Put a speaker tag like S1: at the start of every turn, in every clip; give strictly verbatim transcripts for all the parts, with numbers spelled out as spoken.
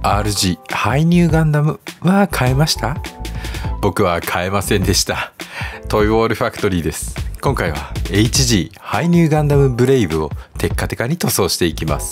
S1: アールジー 排入ガンダムは買えました？僕は買えませんでした。トイウォールファクトリーです。今回は エイチジー 排入ガンダムブレイブをテッカテカに塗装していきます。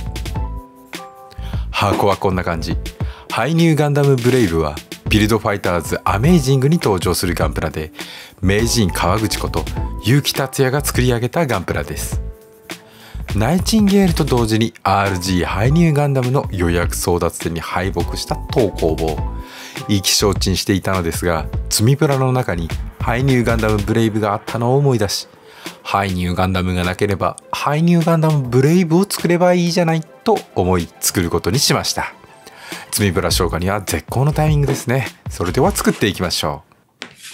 S1: 箱はこんな感じ。排入ガンダムブレイブはビルドファイターズアメイジングに登場するガンプラで、名人川口こと結城達也が作り上げたガンプラです。ナイチンゲールと同時に アールジー 排入ガンダムの予約争奪戦に敗北した当工房、意気消沈していたのですが、積みプラの中に排入ガンダムブレイブがあったのを思い出し、排入ガンダムがなければ排入ガンダムブレイブを作ればいいじゃないと思い作ることにしました。積みプラ消化には絶好のタイミングですね。それでは作っていきましょう。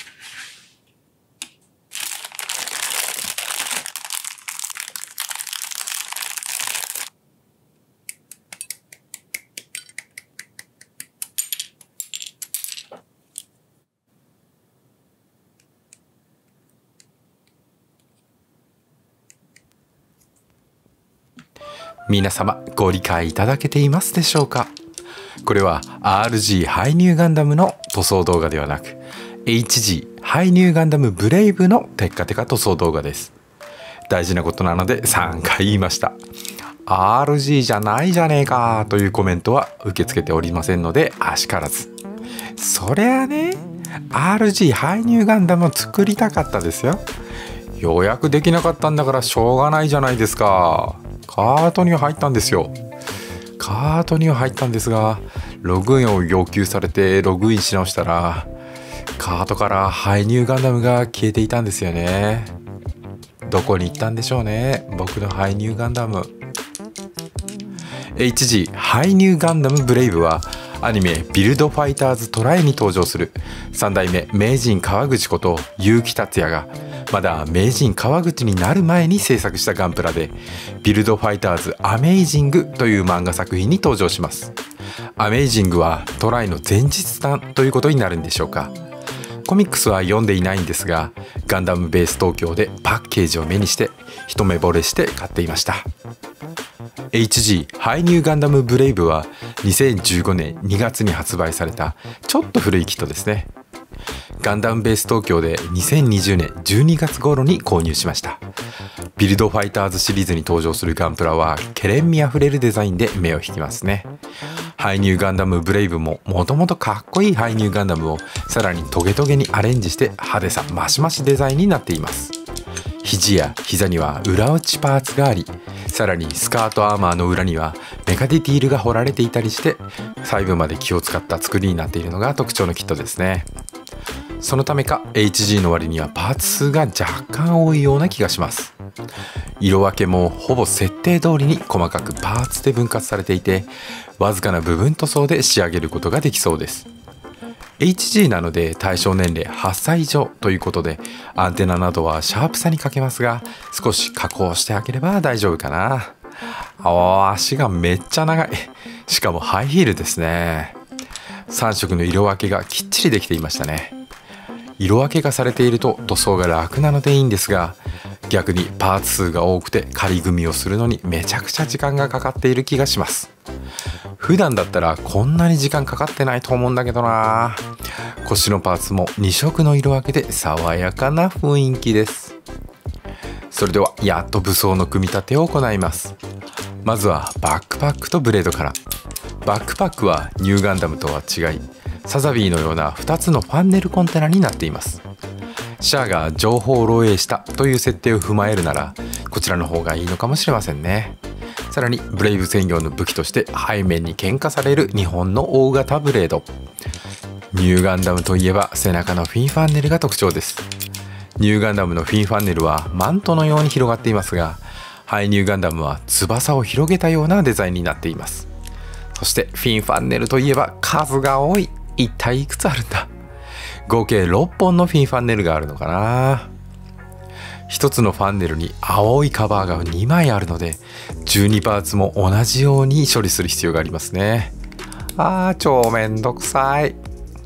S1: 皆様ご理解いただけていますでしょうか？これは アールジー 排入ガンダムの塗装動画ではなく エイチジー 排入ガンダムブレイブのテッカテカ塗装動画です。大事なことなのでさんかい言いました。 アールジー じゃないじゃねえかというコメントは受け付けておりませんのであしからず。そりゃあね アールジー 排入ガンダムを作りたかったですよ。予約できなかったんだからしょうがないじゃないですか。カートには入ったんですよ。カートには入ったんですが、ログインを要求されてログインし直したら、カートから排入ガンダムが消えていたんですよね。どこに行ったんでしょうね、僕の排入ガンダム。エイチジー 排入ガンダムブレイブはアニメビルドファイターズトライに登場するさん代目名人川口こと結城達也がまだ名人川口になる前に制作したガンプラで、ビルドファイターズアメイジングという漫画作品に登場します。アメイジングはトライの前日談ということになるんでしょうか。コミックスは読んでいないんですが、ガンダムベース東京でパッケージを目にして一目惚れして買っていました。エイチジー 排入ガンダムブレイブはにせんじゅうごねんにがつに発売されたちょっと古いキットですね。ガンダムベース東京でにせんにじゅうねんじゅうにがつ頃に購入しました。ビルドファイターズシリーズに登場するガンプラはケレン味あふれるデザインで目を引きますね。排入ガンダムブレイブももともとかっこいい排入ガンダムをさらにトゲトゲにアレンジして派手さマシマシデザインになっています。肘や膝には裏打ちパーツがあり、さらにスカートアーマーの裏にはメカディティールが彫られていたりして、細部まで気を使った作りになっているのが特徴のキットですね。そのためか エイチジー の割にはパーツ数が若干多いような気がします。色分けもほぼ設定通りに細かくパーツで分割されていて、わずかな部分塗装で仕上げることができそうです。エイチジー なので対象年齢はっさい以上ということで、アンテナなどはシャープさに欠けますが、少し加工してあげれば大丈夫かな。あ、足がめっちゃ長い。しかもハイヒールですね。さん色の色分けがきっちりできていましたね。色分けがされていると塗装が楽なのでいいんですが、逆にパーツ数が多くて仮組みをするのにめちゃくちゃ時間がかかっている気がします。普段だったらこんなに時間かかってないと思うんだけどな。腰のパーツもに色の色分けで爽やかな雰囲気です。それではやっと武装の組み立てを行います。まずはバックパックとブレードから。バックパックはニューガンダムとは違い、サザビーのようなふたつのファンネルコンテナになっています。シャアが情報漏洩したという設定を踏まえるならこちらの方がいいのかもしれませんね。さらにブレイブ専用の武器として背面に喧嘩されるにほんの大型ブレード。ニューガンダムといえば背中のフィンファンネルが特徴です。ニューガンダムのフィンファンネルはマントのように広がっていますが、排ニューガンダムは翼を広げたようなデザインになっています。そしてフィンファンネルといえば数が多い。一体いくつあるんだ。合計ろっぽんのフィンファンネルがあるのかな。ひとつのファンネルに青いカバーがにまいあるので、じゅうにパーツも同じように処理する必要がありますね。あー超めんどくさい。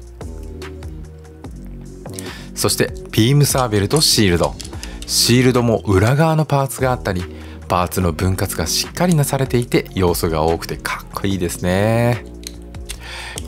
S1: そしてビームサーベルとシールド。シールドも裏側のパーツがあったり、パーツの分割がしっかりなされていて要素が多くてかっこいいですね。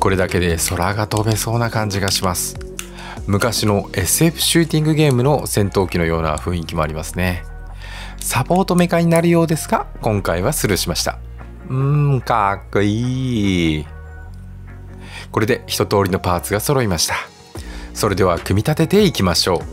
S1: これだけで空が飛べそうな感じがします。昔の エスエフ シューティングゲームの戦闘機のような雰囲気もありますね。サポートメカになるようですが、今回はスルーしました。うーん、かっこいい。これで一通りのパーツが揃いました。それでは組み立てていきましょ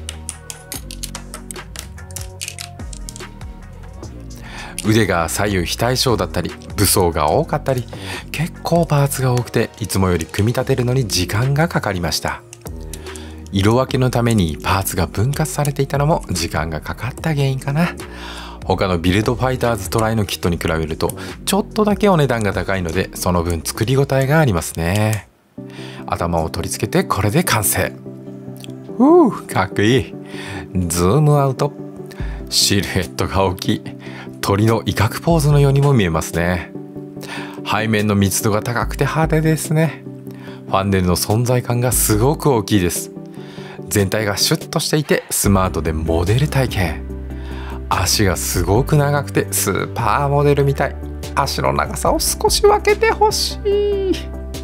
S1: う。腕が左右非対称だったり武装が多かったり、結構パーツが多くていつもより組み立てるのに時間がかかりました。色分けのためにパーツが分割されていたのも時間がかかった原因かな。他のビルドファイターズトライのキットに比べるとちょっとだけお値段が高いので、その分作り応えがありますね。頭を取り付けてこれで完成。ふう、かっこいい。ズームアウト。シルエットが大きい。鳥の威嚇ポーズのようにも見えますね。背面の密度が高くて派手ですね。ファンネルの存在感がすごく大きいです。全体がシュッとしていてスマートでモデル体型。足がすごく長くてスーパーモデルみたい。足の長さを少し分けてほしい。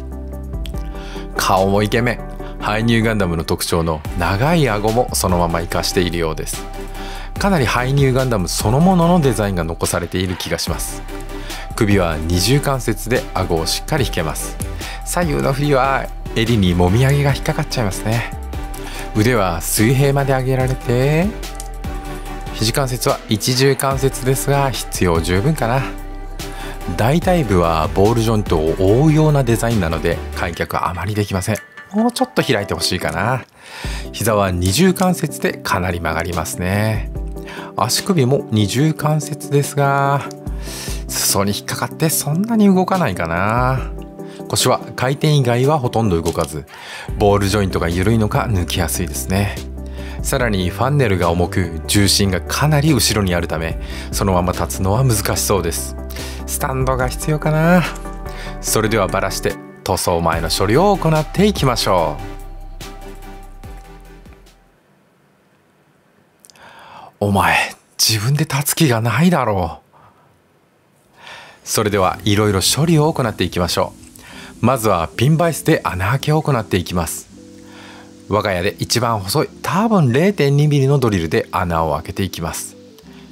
S1: 顔もイケメン。ハイニューガンダムの特徴の長い顎もそのまま活かしているようです。かなりハイニューガンダムそのもののデザインが残されている気がします。首は二重関節で顎をしっかり引けます。左右の振りは襟にもみあげが引っかかっちゃいますね。腕は水平まで上げられて、肘関節は一重関節ですが必要十分かな。大腿部はボールジョイントを覆うようなデザインなので開脚はあまりできません。もうちょっと開いてほしいかな。膝は二重関節でかなり曲がりますね。足首も二重関節ですが裾に引っかかってそんなに動かないかな。腰は回転以外はほとんど動かず、ボールジョイントが緩いのか抜きやすいですね。さらにファンネルが重く重心がかなり後ろにあるため、そのまま立つのは難しそうです。スタンドが必要かな。それではバラして塗装前の処理を行っていきましょう。お前自分で立つ気がないだろう。それではいろいろ処理を行っていきましょう。まずはピンバイスで穴開けを行っていきます。我が家で一番細い多分 れいてんにミリ のドリルで穴を開けていきます。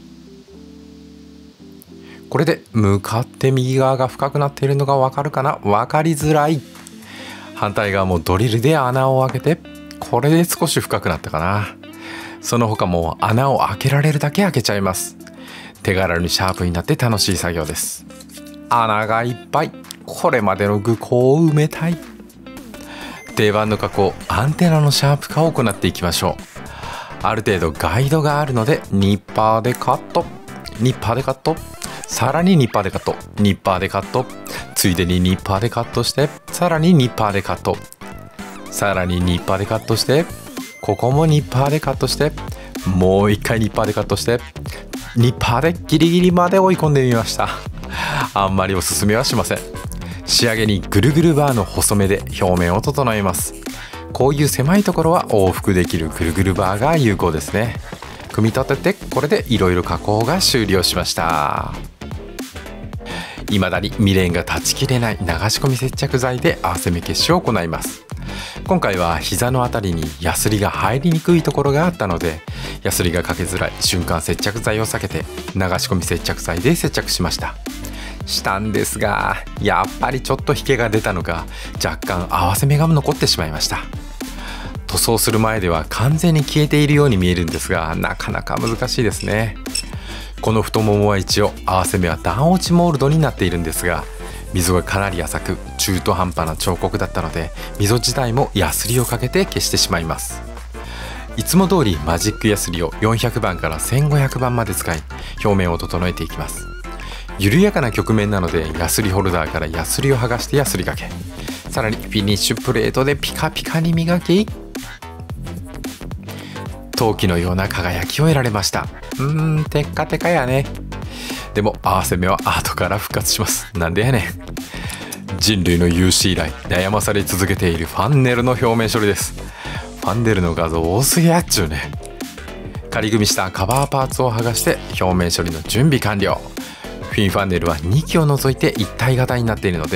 S1: これで向かって右側が深くなっているのがわかるかな。分かりづらい。反対側もドリルで穴を開けて、これで少し深くなったかな。その他も穴を開けられるだけ開けちゃいます。手軽にシャープになって楽しい作業です。穴がいっぱい。これまでの愚行を埋めたい。定番の加工、アンテナのシャープ化を行っていきましょう。ある程度ガイドがあるのでニッパーでカット、ニッパーでカット、さらにニッパーでカット、ニッパーでカット、ついでにニッパーでカットして、さらにニッパーでカット、さらにニッパーでカットして、ここもニッパーでカットして、もう一回ニッパーでカットして、ニッパーでギリギリまで追い込んでみました。あんまりおすすめはしません。仕上げにぐるぐるバーの細めで表面を整えます。こういう狭いところは往復できるぐるぐるバーが有効ですね。組み立ててこれでいろいろ加工が終了しました。未だに未練が断ち切れない流し込み接着剤で合わせ目消しを行います。今回は膝のあたりにヤスリが入りにくいところがあったので、ヤスリがかけづらい瞬間接着剤を避けて流し込み接着剤で接着しました。したんですが、やっぱりちょっと引けが出たのか若干合わせ目が残ってしまいました。塗装する前では完全に消えているように見えるんですが、なかなか難しいですね。この太ももは一応合わせ目は段落ちモールドになっているんですが、溝がかなり浅く中途半端な彫刻だったので、溝自体もヤスリをかけて消してしまいます。いつも通りマジックヤスリをよんひゃくばんからせんごひゃくばんまで使い表面を整えていきます。緩やかな曲面なのでヤスリホルダーからヤスリを剥がしてヤスリがけ、さらにフィニッシュプレートでピカピカに磨き、陶器のような輝きを得られました。うーん、テッカテカやね。でも合わせ目は後から復活します。なんでやねん。人類の有史以来悩まされ続けているファンネルの表面処理です。ファンネルの画像多すぎやっちゅうね。仮組みしたカバーパーツを剥がして表面処理の準備完了。フィンファンネルはにきを除いて一体型になっているので、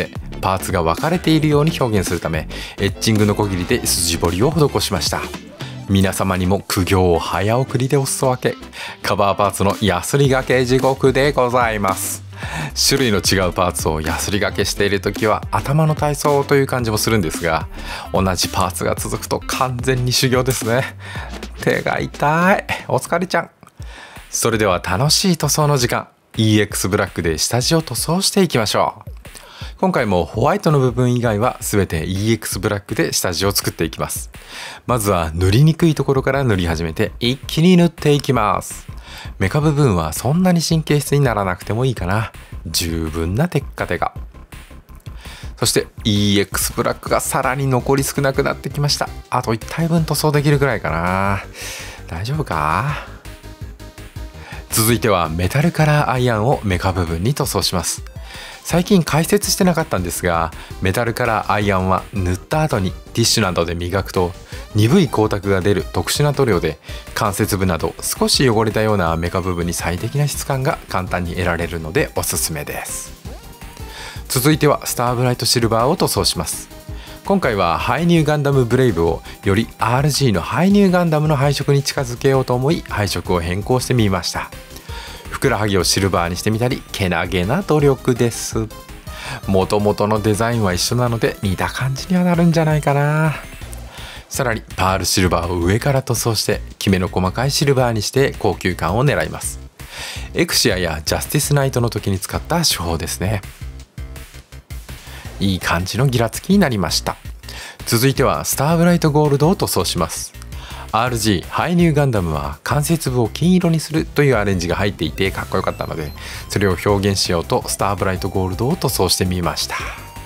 S1: パーツが分かれているように表現するため、エッチングのこぎりで筋彫りを施しました。皆様にも苦行を早送りでお裾分け、カバーパーツのヤスリがけ地獄でございます。種類の違うパーツをヤスリがけしている時は頭の体操という感じもするんですが、同じパーツが続くと完全に修行ですね。手が痛い。お疲れちゃん。それでは楽しい塗装の時間、 イーエックス ブラックで下地を塗装していきましょう。今回もホワイトの部分以外は全て イーエックス ブラックで下地を作っていきます。まずは塗りにくいところから塗り始めて一気に塗っていきます。メカ部分はそんなに神経質にならなくてもいいかな。十分なテッカテカ。そして イーエックス ブラックがさらに残り少なくなってきました。あといち体分塗装できるくらいかな。大丈夫か。続いてはメタルカラーアイアンをメカ部分に塗装します。最近解説してなかったんですが、メタルカラーアイアンは塗った後にティッシュなどで磨くと鈍い光沢が出る特殊な塗料で、関節部など少し汚れたようなメカ部分に最適な質感が簡単に得られるのでおすすめです。続いてはスターブライトシルバーを塗装します。今回はハイニューガンダムブレイブをより アールジー のハイニューガンダムの配色に近づけようと思い配色を変更してみました。ふくらはぎをシルバーにしてみたり、けなげな努力です。もともとのデザインは一緒なので似た感じにはなるんじゃないかな。さらにパールシルバーを上から塗装してきめの細かいシルバーにして高級感を狙います。エクシアやジャスティスナイトの時に使った手法ですね。いい感じのギラつきになりました。続いてはスターブライトゴールドを塗装します。アールジー ハイニューガンダムは関節部を金色にするというアレンジが入っていてかっこよかったので、それを表現しようとスターブライトゴールドを塗装してみました。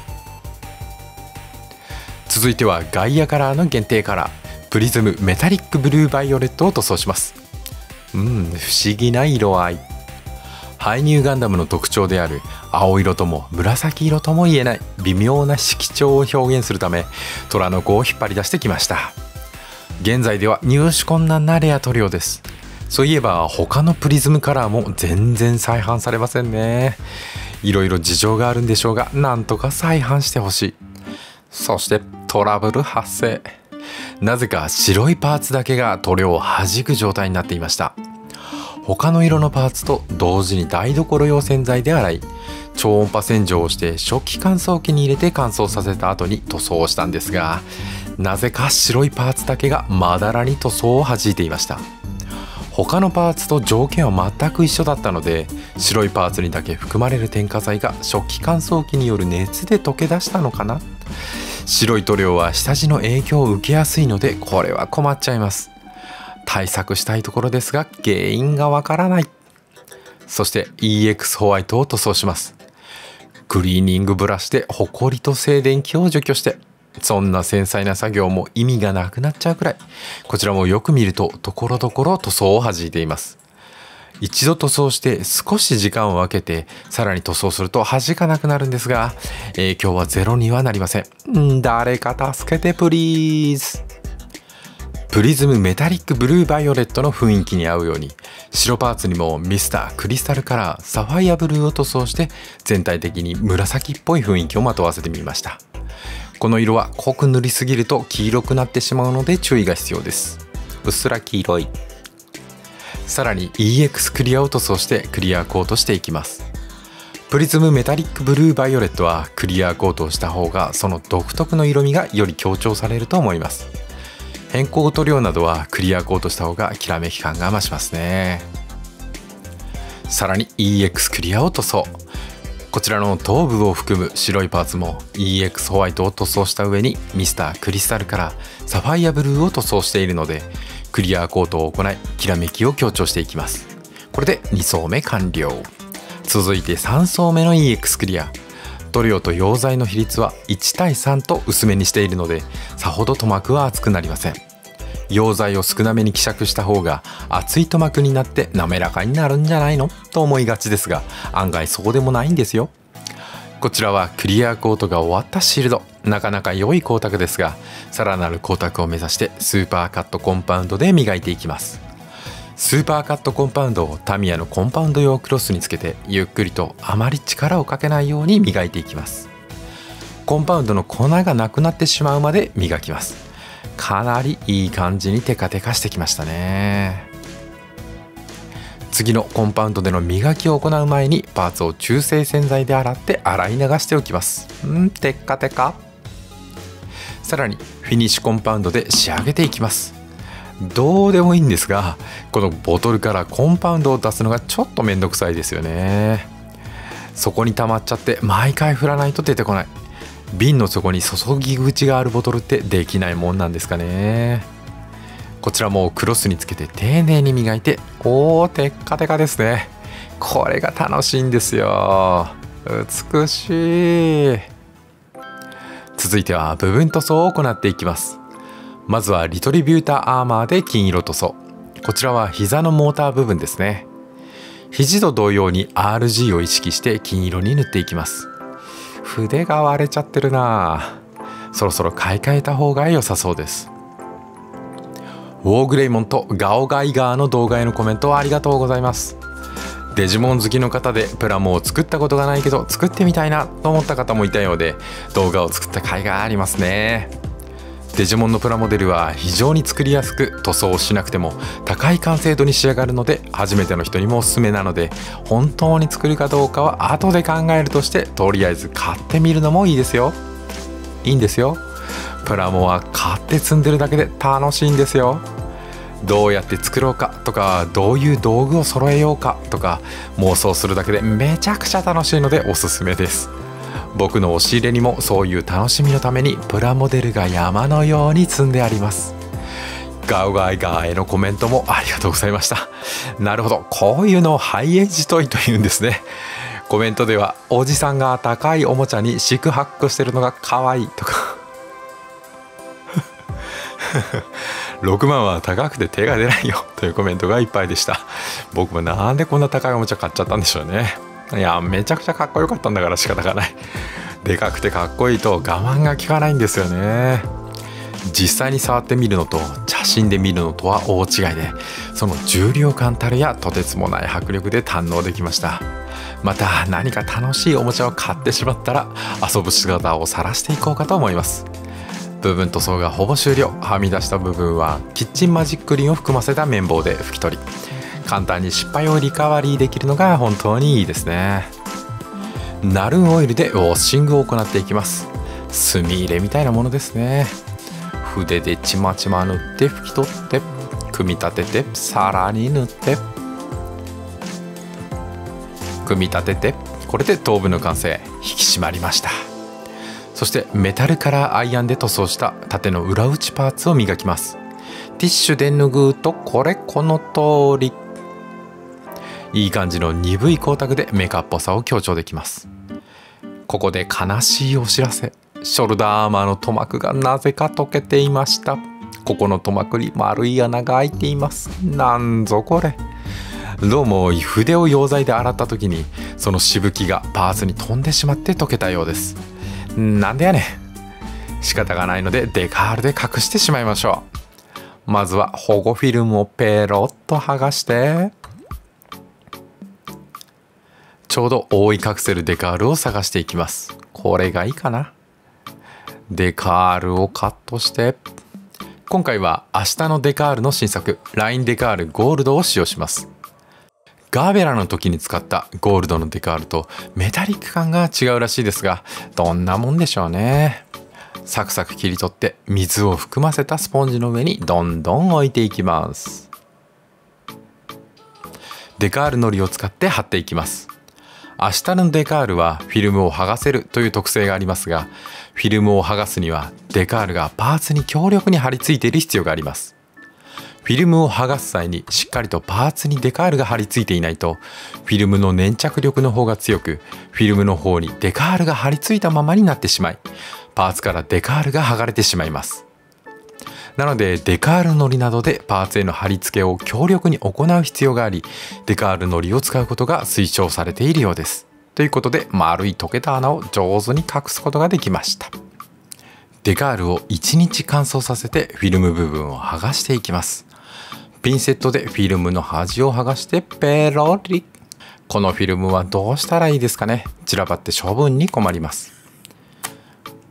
S1: 続いてはガイアカラーの限定カラー、プリズムメタリックブルーバイオレットを塗装します。うん、不思議な色合い。ハイニューガンダムの特徴である青色とも紫色とも言えない微妙な色調を表現するため、虎の子を引っ張り出してきました。現在では入手困難なレア塗料です。そういえば他のプリズムカラーも全然再販されませんね。いろいろ事情があるんでしょうが、なんとか再販してほしい。そしてトラブル発生。なぜか白いパーツだけが塗料を弾く状態になっていました。他の色のパーツと同時に台所用洗剤で洗い、超音波洗浄をして食器乾燥機に入れて乾燥させた後に塗装をしたんですが、なぜか白いパーツだけがまだらに塗装を弾いていました。他のパーツと条件は全く一緒だったので、白いパーツにだけ含まれる添加剤が食器乾燥機による熱で溶け出したのかな。白い塗料は下地の影響を受けやすいので、これは困っちゃいます。対策したいところですが原因がわからない。そして イーエックス ホワイトを塗装します。クリーニングブラシでホコリと静電気を除去して、そんな繊細な作業も意味がなくなっちゃうくらい、こちらもよく見るとところどころ塗装を弾いています。一度塗装して少し時間を空けてさらに塗装すると弾かなくなるんですが、影響はゼロにはなりません。ん誰か助けてプリーズ。プリズムメタリックブルーバイオレットの雰囲気に合うように、白パーツにもミスタークリスタルカラーサファイアブルーを塗装して全体的に紫っぽい雰囲気をまとわせてみました。この色は濃く塗りすぎると黄色くなってしまうので注意が必要です。うっすら黄色い。さらに イーエックス クリアを塗装してクリアコートしていきます。プリズムメタリックブルーバイオレットはクリアコートをした方がその独特の色味がより強調されると思います。変更塗料などはクリアコートした方がきらめき感が増しますね。さらに イーエックス クリアを塗装。こちらの頭部を含む白いパーツも イーエックス ホワイトを塗装した上にミスタークリスタルカラーサファイアブルーを塗装しているので、クリアコートを行いきらめきを強調していきます。これでに層目完了。続いてさん層目の イーエックス クリア。塗料と溶剤の比率はいちたいさんと薄めにしているので、さほど塗膜は厚くなりません。溶剤を少なめに希釈した方が厚い塗膜になって滑らかになるんじゃないのと思いがちですが、案外そうでもないんですよ。こちらはクリアコートが終わったシールド。なかなか良い光沢ですが、さらなる光沢を目指してスーパーカットコンパウンドで磨いていきます。スーパーカットコンパウンドをタミヤのコンパウンド用クロスにつけてゆっくりとあまり力をかけないように磨いていきます。 コンパウンドの粉がなくなってしまうまで磨きます。かなりいい感じにテカテカしてきましたね。次のコンパウンドでの磨きを行う前にパーツを中性洗剤で洗って洗い流しておきます。うんテッカテカ。さらにフィニッシュコンパウンドで仕上げていきます。どうでもいいんですが、このボトルからコンパウンドを出すのがちょっとめんどくさいですよね。そこに溜まっちゃって毎回振らないと出てこない。瓶の底に注ぎ口があるボトルってできないもんなんですかね。こちらもクロスにつけて丁寧に磨いて、おーテッカテカですね。これが楽しいんですよ。美しい。続いては部分塗装を行っていきます。まずはリトリビューターアーマーで金色塗装。こちらは膝のモーター部分ですね。肘と同様に アールジー を意識して金色に塗っていきます。筆が割れちゃってるな。そろそろ買い替えた方が良さそうです。ウォーグレイモンとガオガイガーの動画へのコメントありがとうございます。デジモン好きの方でプラモを作ったことがないけど作ってみたいなと思った方もいたようで、動画を作った甲斐がありますね。デジモンのプラモデルは非常に作りやすく、塗装をしなくても高い完成度に仕上がるので初めての人にもおすすめなので、本当に作るかどうかは後で考えるとして、とりあえず買ってみるのもいいですよ。いいんですよ。プラモは買って積んでるだけで楽しいんですよ。どうやって作ろうかとか、どういう道具を揃えようかとか妄想するだけでめちゃくちゃ楽しいのでおすすめです。僕の押し入れにもそういう楽しみのためにプラモデルが山のように積んであります。ガウガイガーへのコメントもありがとうございました。なるほど、こういうのをハイエッジトイというんですね。コメントではおじさんが高いおもちゃに四苦八苦してるのが可愛いとかろくまんは高くて手が出ないよというコメントがいっぱいでした。僕もなんでこんな高いおもちゃ買っちゃったんでしょうね。いやめちゃくちゃかっこよかったんだから仕方がない。でかくてかっこいいと我慢が効かないんですよね。実際に触ってみるのと写真で見るのとは大違いで、その重量感たるやとてつもない迫力で堪能できました。また何か楽しいおもちゃを買ってしまったら遊ぶ姿を晒していこうかと思います。部分塗装がほぼ終了。はみ出した部分はキッチンマジックリンを含ませた綿棒で拭き取り、簡単に失敗をリカバリーできるのが本当にいいですね。ナルンオイルでウォッシングを行っていきます。墨入れみたいなものですね。筆でちまちま塗って拭き取って組み立てて、さらに塗って組み立てて、これで頭部の完成。引き締まりました。そしてメタルカラーアイアンで塗装した縦の裏打ちパーツを磨きます。ティッシュで拭うとこれこの通り。いい感じの鈍い光沢でメカっぽさを強調できます。ここで悲しいお知らせ。ショルダーアーマーの塗膜がなぜか溶けていました。ここの塗膜に丸い穴が開いています。なんぞこれ。どうも筆を溶剤で洗った時にそのしぶきがパーツに飛んでしまって溶けたようです。なんでやねん。仕方がないのでデカールで隠してしまいましょう。まずは保護フィルムをペロッと剥がして、ちょうど覆い隠せるデカールを探していきます。これがいいかな。デカールをカットして、今回は明日のデカールの新作ラインデカールゴールドを使用します。ガーベラの時に使ったゴールドのデカールとメタリック感が違うらしいですが、どんなもんでしょうね。サクサク切り取って水を含ませたスポンジの上にどんどん置いていきます。デカールのりを使って貼っていきます。明日のデカールはフィルムを剥がせるという特性がありますが、フィルムを剥がすにはデカールがパーツに強力に貼り付いている必要があります。フィルムを剥がす際にしっかりとパーツにデカールが貼り付いていないと、フィルムの粘着力の方が強く、フィルムの方にデカールが貼り付いたままになってしまい、パーツからデカールが剥がれてしまいます。なのでデカールのりなどでパーツへの貼り付けを強力に行う必要があり、デカールのりを使うことが推奨されているようです。ということで丸い溶けた穴を上手に隠すことができました。デカールをいちにち乾燥させてフィルム部分を剥がしていきます。ピンセットでフィルムの端を剥がしてペロリ。このフィルムはどうしたらいいですかね。散らばって処分に困ります。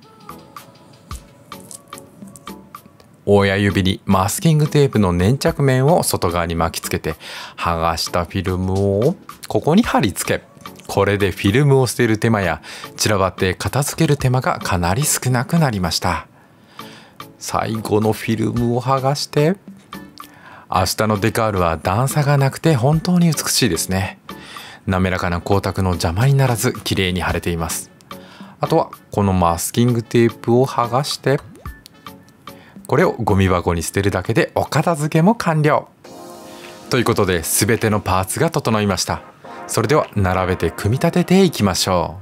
S1: 親指にマスキングテープの粘着面を外側に巻きつけて、剥がしたフィルムをここに貼り付け、これでフィルムを捨てる手間や散らばって片付ける手間がかなり少なくなりました。最後のフィルムを剥がして、明日のデカールは段差がなくて本当に美しいですね。滑らかな光沢の邪魔にならず綺麗に貼れています。あとはこのマスキングテープを剥がして、これをゴミ箱に捨てるだけでお片付けも完了。ということで全てのパーツが整いました。それでは並べて組み立てていきましょ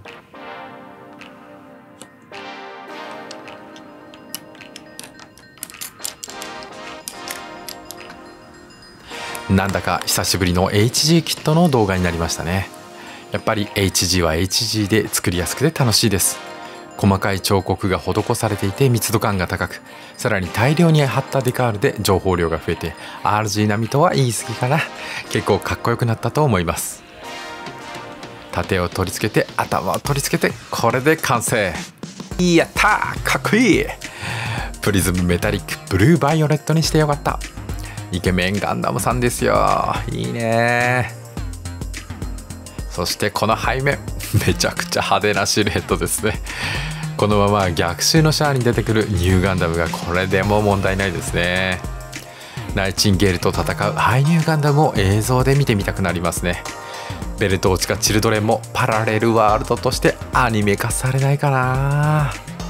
S1: う。なんだか久しぶりの エイチジー キットの動画になりましたね。やっぱり エイチジー は エイチジー で作りやすくて楽しいです。細かい彫刻が施されていて密度感が高く、さらに大量に貼ったデカールで情報量が増えて アールジー 並みとは言い過ぎかな。結構かっこよくなったと思います。盾を取り付けて頭を取り付けて、これで完成。やったー、かっこいい。プリズムメタリックブルーバイオレットにしてよかった。イケメンガンダムさんですよ。いいね。そしてこの背面、めちゃくちゃ派手なシルエットですね。このまま逆襲のシャアに出てくるニューガンダムがこれでも問題ないですね。ナイチンゲールと戦うハイニューガンダムを映像で見てみたくなりますね。ベルト落ちかチルドレンもパラレルワールドとしてアニメ化されないかな。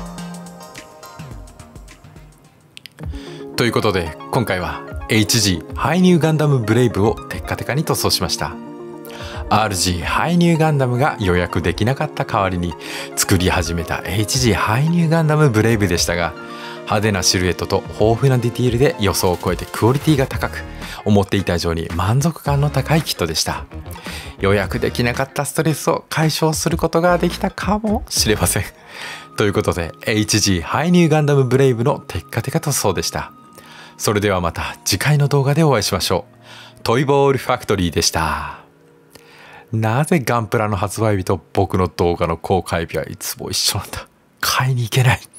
S1: ということで今回は エイチジー ハイニューガンダムブレイブをテッカテカに塗装しました。アールジー ハイニューガンダムが予約できなかった代わりに作り始めた エイチジー ハイニューガンダムブレイブでしたが、派手なシルエットと豊富なディティールで予想を超えてクオリティが高く、思っていた以上に満足感の高いキットでした。予約できなかったストレスを解消することができたかもしれません。ということで エイチジー ハイニューガンダムブレイブのテッカテカ塗装でした。それではまた次回の動画でお会いしましょう。トイボールファクトリーでした。なぜガンプラの発売日と僕の動画の公開日はいつも一緒なんだ。買いに行けない。